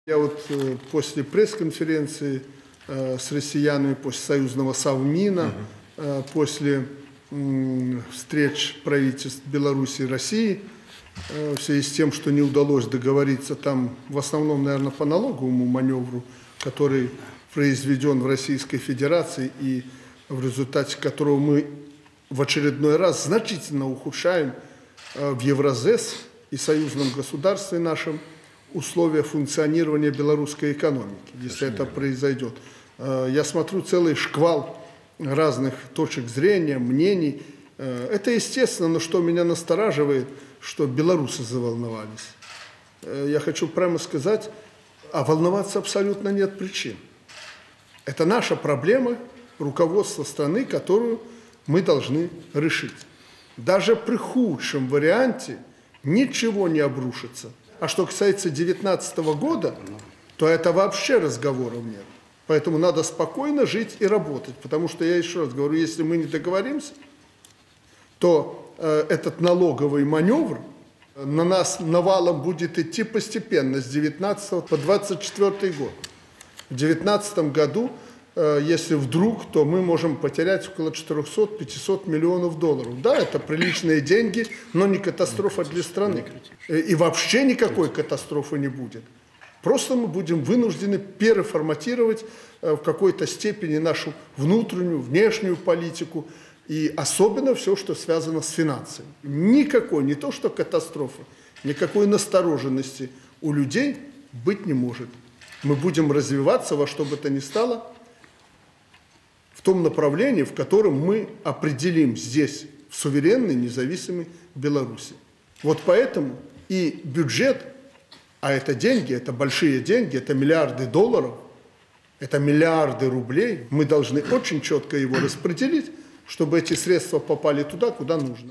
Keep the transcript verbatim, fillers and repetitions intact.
Я вот э, после пресс-конференции э, с россиянами, после союзного Совмина, э, после э, встреч правительств Беларуси и России, э, в связи с тем, что не удалось договориться там, в основном, наверное, по налоговому маневру, который произведен в Российской Федерации и в результате которого мы в очередной раз значительно ухудшаем э, в Евразес и союзном государстве нашем условия функционирования белорусской экономики, если это произойдет. Я смотрю целый шквал разных точек зрения, мнений. Это естественно, но что меня настораживает, что белорусы заволновались. Я хочу прямо сказать, а волноваться абсолютно нет причин. Это наша проблема, руководство страны, которую мы должны решить. Даже при худшем варианте ничего не обрушится. А что касается две тысячи девятнадцатого года, то это вообще разговоров нет. Поэтому надо спокойно жить и работать. Потому что, я еще раз говорю, если мы не договоримся, то э, этот налоговый маневр на нас навалом будет идти постепенно с девятнадцатого по двадцать четвёртый год. В две тысячи девятнадцатом году, э, если вдруг, то мы можем потерять около четырёхсот-пятисот миллионов долларов. Да, это приличные деньги, но не катастрофа для страны. И вообще никакой катастрофы не будет. Просто мы будем вынуждены переформатировать в какой-то степени нашу внутреннюю, внешнюю политику и особенно все, что связано с финансами. Никакой, не то что катастрофы, никакой настороженности у людей быть не может. Мы будем развиваться во что бы то ни стало в том направлении, в котором мы определим здесь, в суверенной, независимой Беларуси. Вот поэтому и бюджет, а это деньги, это большие деньги, это миллиарды долларов, это миллиарды рублей, мы должны очень четко его распределить, чтобы эти средства попали туда, куда нужно.